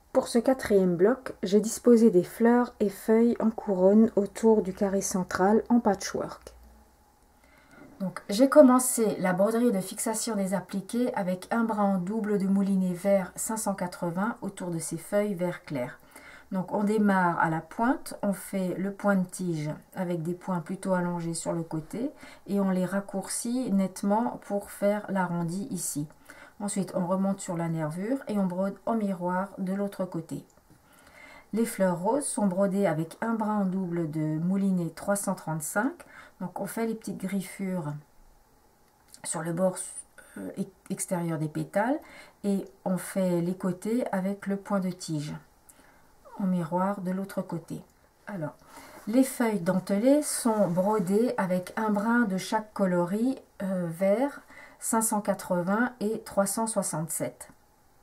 Pour ce quatrième bloc, j'ai disposé des fleurs et feuilles en couronne autour du carré central en patchwork. Donc, j'ai commencé la broderie de fixation des appliqués avec un brin en double de moulinet vert 580 autour de ces feuilles vert clair. Donc on démarre à la pointe, on fait le point de tige avec des points plutôt allongés sur le côté et on les raccourcit nettement pour faire l'arrondi ici. Ensuite on remonte sur la nervure et on brode en miroir de l'autre côté. Les fleurs roses sont brodées avec un brin en double de moulinet 335. Donc on fait les petites griffures sur le bord extérieur des pétales et on fait les côtés avec le point de tige en miroir de l'autre côté. Alors, les feuilles dentelées sont brodées avec un brin de chaque coloris vert 580 et 367.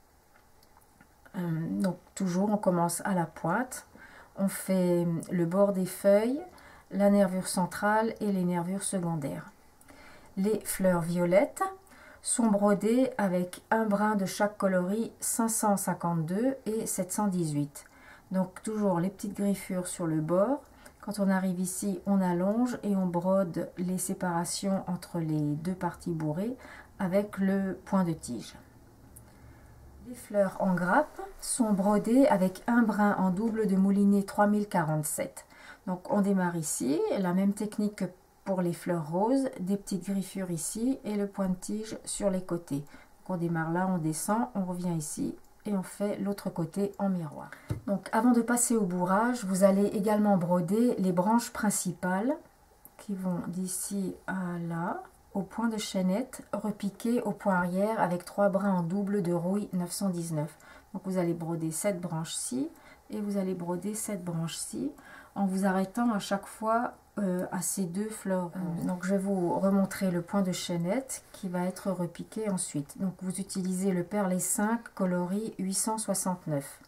Donc toujours on commence à la pointe, on fait le bord des feuilles, la nervure centrale et les nervures secondaires. Les fleurs violettes sont brodées avec un brin de chaque coloris 552 et 718. Donc toujours les petites griffures sur le bord. Quand on arrive ici, on allonge et on brode les séparations entre les deux parties bourrées avec le point de tige. Les fleurs en grappe sont brodées avec un brin en double de moulinet 3047. Donc on démarre ici, la même technique que pour les fleurs roses, des petites griffures ici et le point de tige sur les côtés. Donc on démarre là, on descend, on revient ici et on fait l'autre côté en miroir. Donc avant de passer au bourrage, vous allez également broder les branches principales qui vont d'ici à là au point de chaînette, repiqué au point arrière avec 3 brins en double de rouille 919. Donc vous allez broder cette branche-ci et vous allez broder cette branche-ci en vous arrêtant à chaque fois à ces deux fleurs. Donc je vais vous remontrer le point de chaînette qui va être repiqué ensuite. Donc vous utilisez le perlé 5 coloris 869.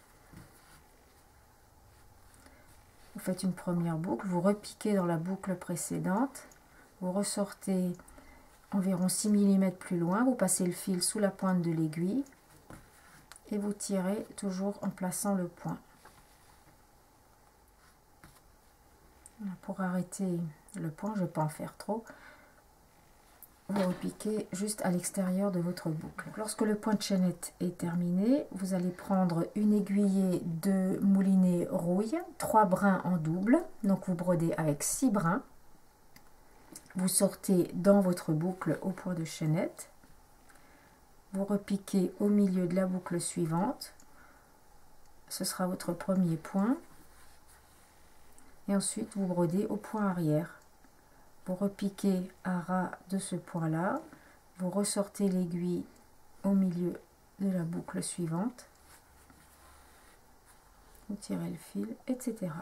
Vous faites une première boucle, vous repiquez dans la boucle précédente, vous ressortez environ 6 mm plus loin, vous passez le fil sous la pointe de l'aiguille et vous tirez toujours en plaçant le point. Pour arrêter le point, je ne vais pas en faire trop, vous repiquez juste à l'extérieur de votre boucle. Lorsque le point de chaînette est terminé, vous allez prendre une aiguillée de moulinet rouille, 3 brins en double, donc vous brodez avec 6 brins. Vous sortez dans votre boucle au point de chaînette, vous repiquez au milieu de la boucle suivante, ce sera votre premier point. Et ensuite, vous brodez au point arrière. Vous repiquez à ras de ce point-là. Vous ressortez l'aiguille au milieu de la boucle suivante. Vous tirez le fil, etc.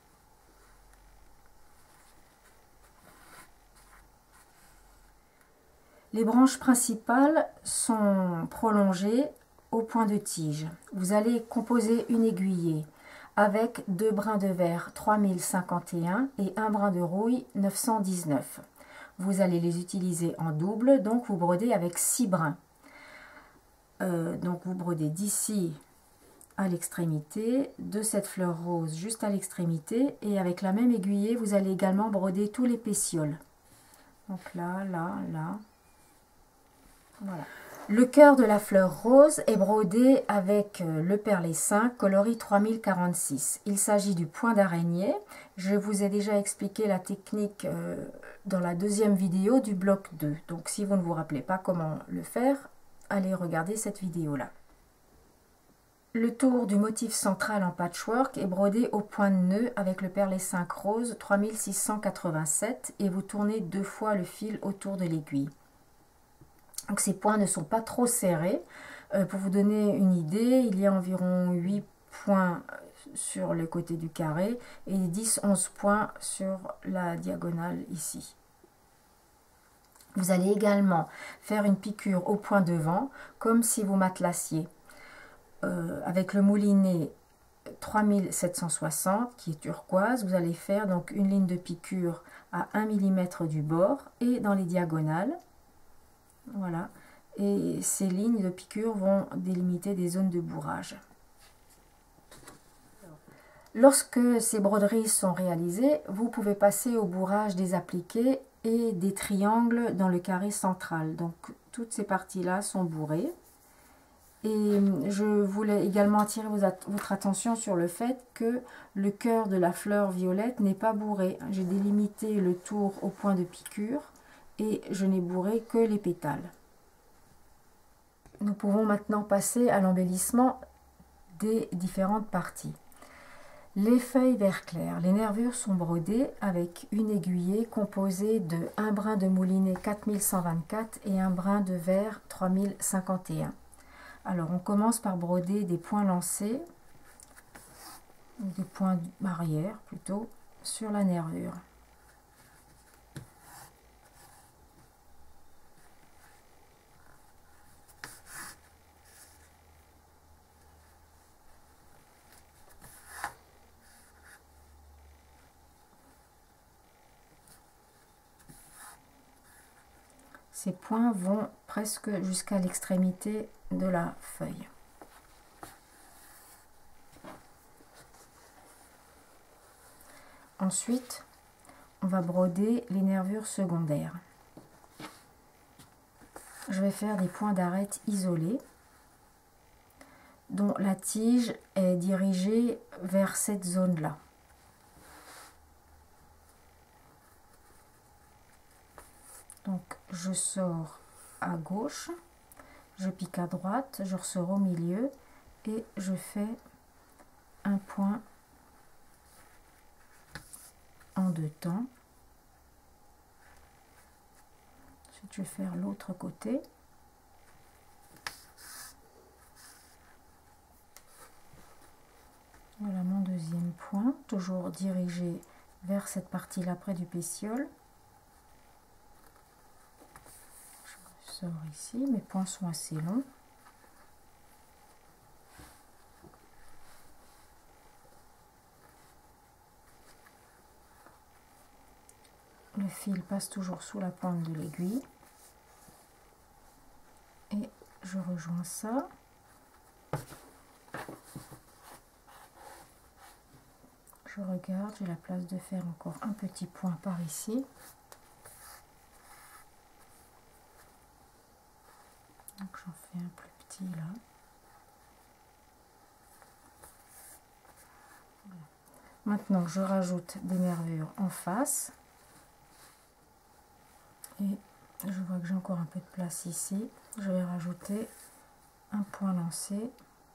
Les branches principales sont prolongées au point de tige. Vous allez composer une aiguillée avec 2 brins de vert 3051 et un brin de rouille 919. Vous allez les utiliser en double, donc vous brodez avec 6 brins. Donc vous brodez d'ici à l'extrémité, de cette fleur rose juste à l'extrémité, et avec la même aiguillée, vous allez également broder tous les pétioles. Donc là, là, là. Voilà. Le cœur de la fleur rose est brodé avec le perlé 5 coloris 3046. Il s'agit du point d'araignée. Je vous ai déjà expliqué la technique dans la deuxième vidéo du bloc 2. Donc si vous ne vous rappelez pas comment le faire, allez regarder cette vidéo-là. Le tour du motif central en patchwork est brodé au point de nœud avec le perlé 5 rose 3687 et vous tournez 2 fois le fil autour de l'aiguille. Donc ces points ne sont pas trop serrés. Pour vous donner une idée, il y a environ 8 points sur le côté du carré et 10-11 points sur la diagonale ici. Vous allez également faire une piqûre au point devant, comme si vous matelassiez. Avec le moulinet 3760 qui est turquoise, vous allez faire donc une ligne de piqûre à 1 mm du bord et dans les diagonales. Voilà, et ces lignes de piqûre vont délimiter des zones de bourrage. Lorsque ces broderies sont réalisées, vous pouvez passer au bourrage des appliqués et des triangles dans le carré central. Donc toutes ces parties-là sont bourrées. Et je voulais également attirer votre attention sur le fait que le cœur de la fleur violette n'est pas bourré. J'ai délimité le tour au point de piqûre et je n'ai bourré que les pétales. Nous pouvons maintenant passer à l'embellissement des différentes parties. Les feuilles vert clair, les nervures sont brodées avec une aiguillée composée de un brin de moulinet 4124 et un brin de vert 3051. Alors on commence par broder des points lancés, des points arrière plutôt, sur la nervure. Ces points vont presque jusqu'à l'extrémité de la feuille. Ensuite, on va broder les nervures secondaires. Je vais faire des points d'arête isolés dont la tige est dirigée vers cette zone-là. Donc je sors à gauche, je pique à droite, je ressors au milieu et je fais un point en deux temps. Ensuite je vais faire l'autre côté. Voilà mon deuxième point, toujours dirigé vers cette partie-là près du pétiole. Je sors ici, mes points sont assez longs. Le fil passe toujours sous la pointe de l'aiguille. Et je rejoins ça. Je regarde, j'ai la place de faire encore un petit point par ici. Donc j'en fais un plus petit là. Voilà. Maintenant je rajoute des nervures en face. Et je vois que j'ai encore un peu de place ici. Je vais rajouter un point lancé.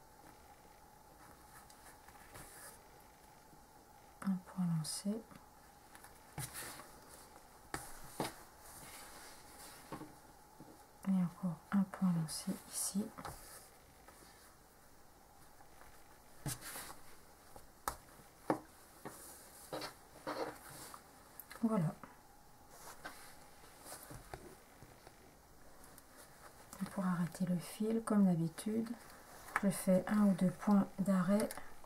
Un point lancé. Et encore un point lancé ici. Voilà. Pour arrêter le fil, comme d'habitude, je fais un ou deux points d'arrêt.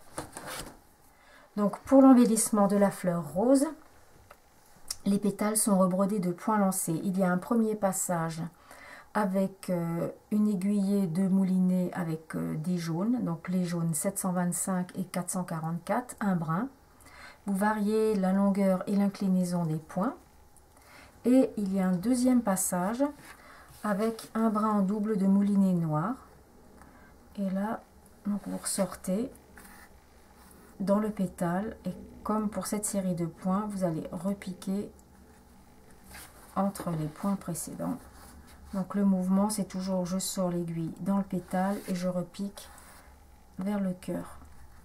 Donc pour l'embellissement de la fleur rose, les pétales sont rebrodés de points lancés. Il y a un premier passage avec une aiguillée de moulinet avec des jaunes, donc les jaunes 725 et 444, un brin. Vous variez la longueur et l'inclinaison des points. Et il y a un deuxième passage avec un brin en double de moulinet noir. Et là, donc vous ressortez dans le pétale et comme pour cette série de points, vous allez repiquer entre les points précédents. Donc le mouvement, c'est toujours je sors l'aiguille dans le pétale et je repique vers le cœur.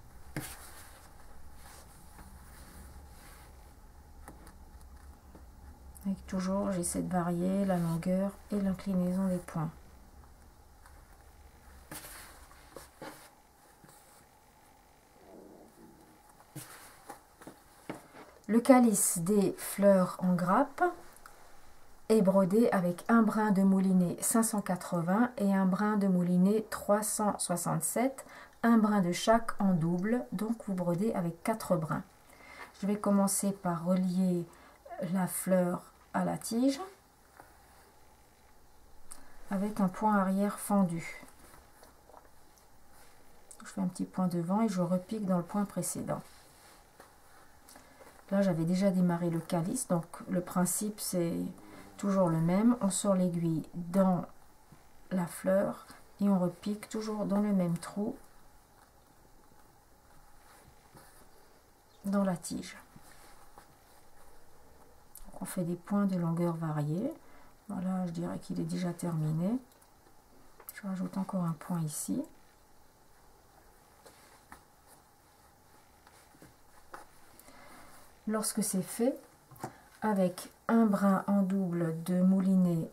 Et toujours, j'essaie de varier la longueur et l'inclinaison des points. Le calice des fleurs en grappe est brodé avec un brin de moulinet 580 et un brin de moulinet 367, un brin de chaque en double, donc vous brodez avec 4 brins. Je vais commencer par relier la fleur à la tige avec un point arrière fendu. Je fais un petit point devant et je repique dans le point précédent. Là, j'avais déjà démarré le calice, donc le principe, c'est toujours le même. On sort l'aiguille dans la fleur et on repique toujours dans le même trou dans la tige. On fait des points de longueur variée. Voilà, je dirais qu'il est déjà terminé. Je rajoute encore un point ici. Lorsque c'est fait, avec un brin en double de moulinet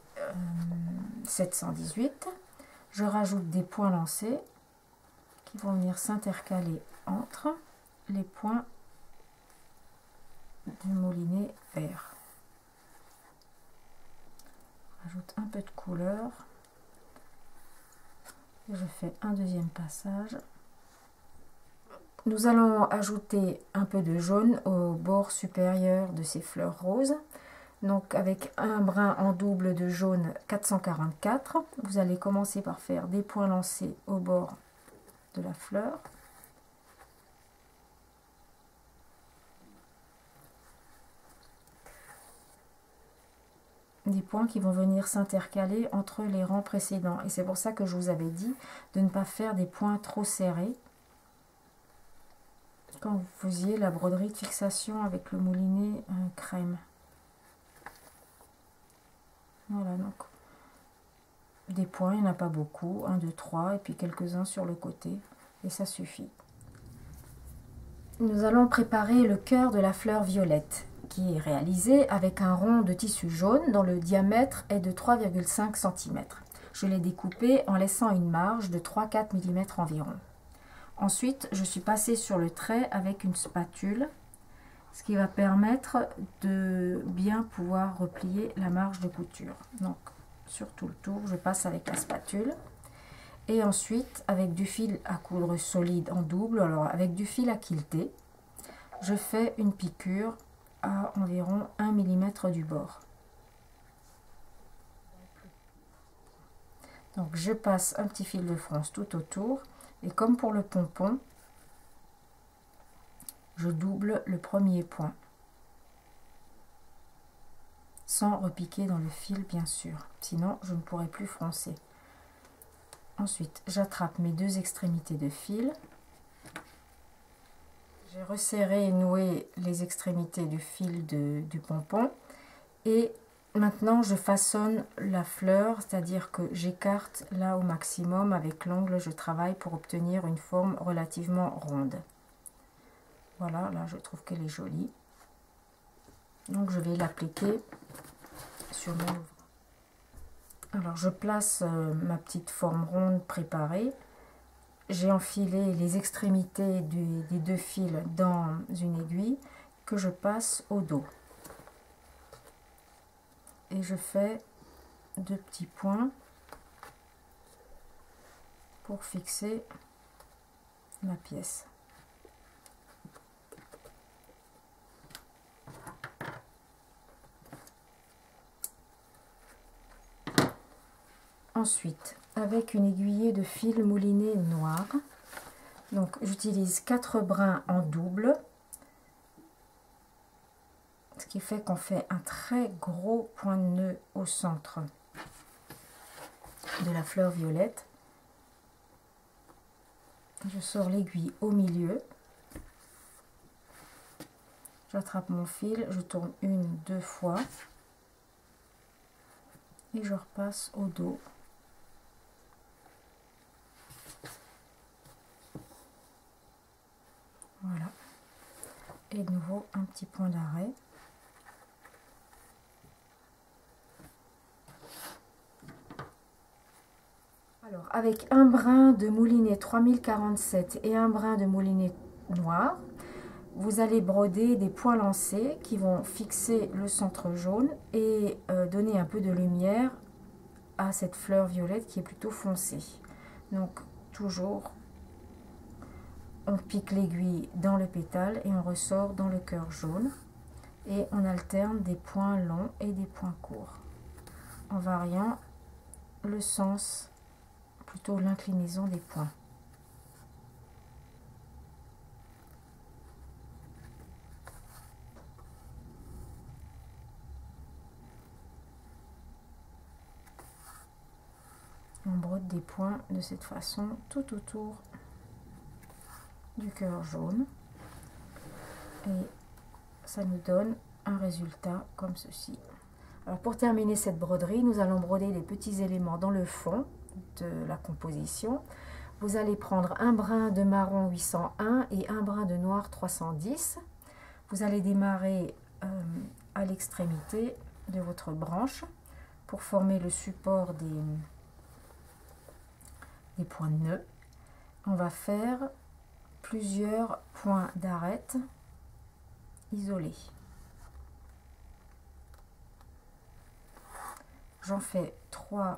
718, je rajoute des points lancés qui vont venir s'intercaler entre les points du moulinet vert. Je rajoute un peu de couleur et je fais un deuxième passage. Nous allons ajouter un peu de jaune au bord supérieur de ces fleurs roses. Donc avec un brin en double de jaune 444, vous allez commencer par faire des points lancés au bord de la fleur. Des points qui vont venir s'intercaler entre les rangs précédents. Et c'est pour ça que je vous avais dit de ne pas faire des points trop serrés quand vous faisiez la broderie de fixation avec le moulinet crème. Voilà, donc des points, il n'y en a pas beaucoup, 1, 2, 3, et puis quelques-uns sur le côté, et ça suffit. Nous allons préparer le cœur de la fleur violette, qui est réalisé avec un rond de tissu jaune dont le diamètre est de 3,5 cm. Je l'ai découpé en laissant une marge de 3-4 mm environ. Ensuite, je suis passée sur le trait avec une spatule, ce qui va permettre de bien pouvoir replier la marge de couture. Donc, sur tout le tour, je passe avec la spatule. Et ensuite, avec du fil à coudre solide en double, alors avec du fil à quilter, je fais une piqûre à environ 1 mm du bord. Donc, je passe un petit fil de fronce tout autour. Et comme pour le pompon, je double le premier point, sans repiquer dans le fil bien sûr, sinon je ne pourrai plus froncer. Ensuite, j'attrape mes deux extrémités de fil. J'ai resserré et noué les extrémités du fil du pompon. Et maintenant, je façonne la fleur, c'est-à-dire que j'écarte là au maximum. Avec l'ongle, je travaille pour obtenir une forme relativement ronde. Voilà, là, je trouve qu'elle est jolie. Donc, je vais l'appliquer sur mon ouvrage. Alors, je place ma petite forme ronde préparée. J'ai enfilé les extrémités des deux fils dans une aiguille que je passe au dos. Et je fais 2 petits points pour fixer ma pièce. Ensuite, avec une aiguillée de fil mouliné noir, donc j'utilise 4 brins en double, ce qui fait qu'on fait un très gros point de nœud au centre de la fleur violette. Je sors l'aiguille au milieu, j'attrape mon fil, je tourne 1-2 fois et je repasse au dos. Voilà. Et de nouveau un petit point d'arrêt. Alors, avec un brin de moulinet 3047 et un brin de moulinet noir, vous allez broder des points lancés qui vont fixer le centre jaune et donner un peu de lumière à cette fleur violette qui est plutôt foncée. Donc, toujours, on pique l'aiguille dans le pétale et on ressort dans le cœur jaune. Et on alterne des points longs et des points courts, en variant le sens, plutôt l'inclinaison des points. rajoute des points de cette façon tout autour du cœur jaune et ça nous donne un résultat comme ceci. Alors pour terminer cette broderie, nous allons broder les petits éléments dans le fond de la composition. Vous allez prendre un brin de marron 801 et un brin de noir 310. Vous allez démarrer à l'extrémité de votre branche pour former le support des points de nœud. On va faire plusieurs points d'arête isolés. J'en fais 3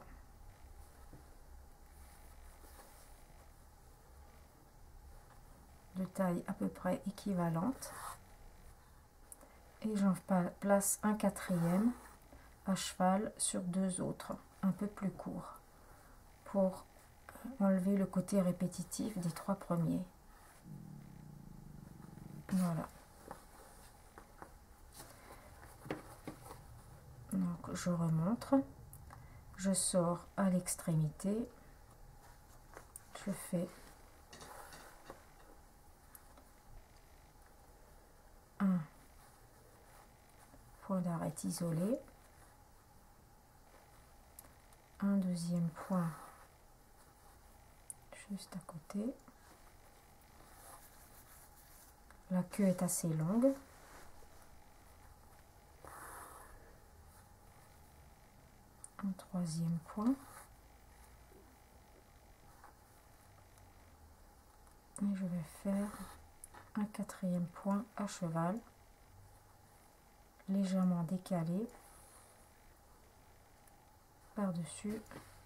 de taille à peu près équivalente et j'en place un quatrième à cheval sur 2 autres un peu plus courts pour enlever le côté répétitif des 3 premiers. Voilà. Donc je remonte, je sors à l'extrémité, je fais un point d'arête isolé, un deuxième point juste à côté. La queue est assez longue. Un troisième point. Et je vais faire un quatrième point à cheval, légèrement décalé par-dessus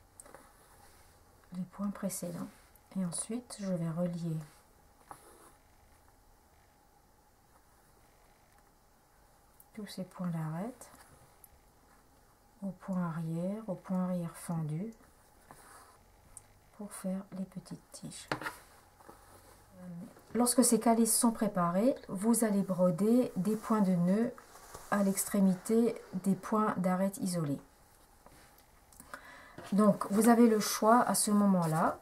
les points précédents. Et ensuite, je vais relier tous ces points d'arête au point arrière fendu pour faire les petites tiges. Lorsque ces calices sont préparés, vous allez broder des points de nœud à l'extrémité des points d'arête isolés. Donc, vous avez le choix à ce moment-là.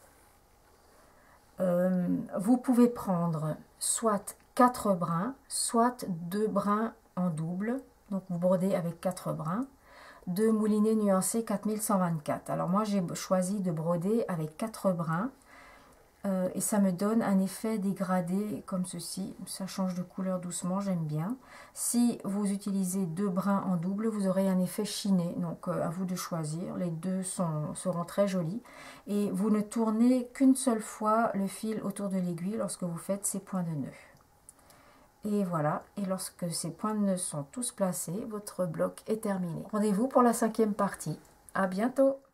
Vous pouvez prendre soit 4 brins, soit 2 brins en double. Donc, vous brodez avec 4 brins. De moulinet nuancé 4124. Alors, moi, j'ai choisi de broder avec 4 brins. Et ça me donne un effet dégradé comme ceci. Ça change de couleur doucement, j'aime bien. Si vous utilisez 2 brins en double, vous aurez un effet chiné. Donc à vous de choisir. Les deux seront très jolis. Et vous ne tournez qu'une seule fois le fil autour de l'aiguille lorsque vous faites ces points de nœud. Et voilà. Et lorsque ces points de nœud sont tous placés, votre bloc est terminé. Rendez-vous pour la 5e partie. À bientôt!